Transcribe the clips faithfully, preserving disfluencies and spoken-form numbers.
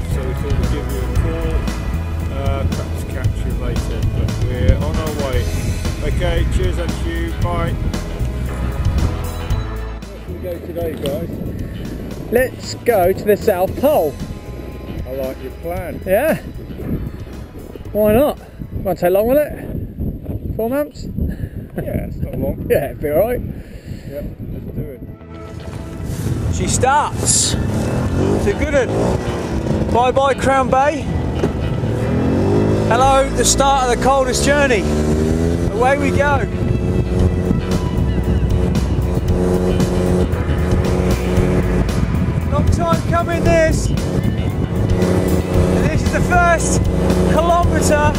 so we thought we'd give you a call, uh, perhaps catch you later, but we're on our way. Okay, cheers and to you, bye. Where should we go today, guys? Let's go to the South Pole. I like your plan. Yeah. Why not? Won't take long, will it? Four months? Yeah, it's not long. Yeah, it'll be alright. Yep, let's do it. She starts. It's a good one. Bye bye Crown Bay. Hello, the start of the coldest journey. Away we go. Long time coming this. And this is the first kilometre.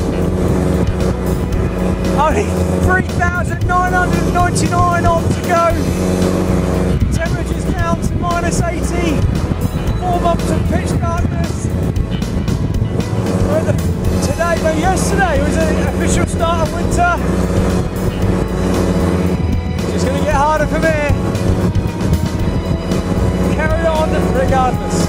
Only three thousand nine hundred ninety-nine on to go. Temperatures down to minus eighty. Four months of pitch darkness. The, today, no, yesterday was the official start of winter. It's just going to get harder from here. Carry on regardless.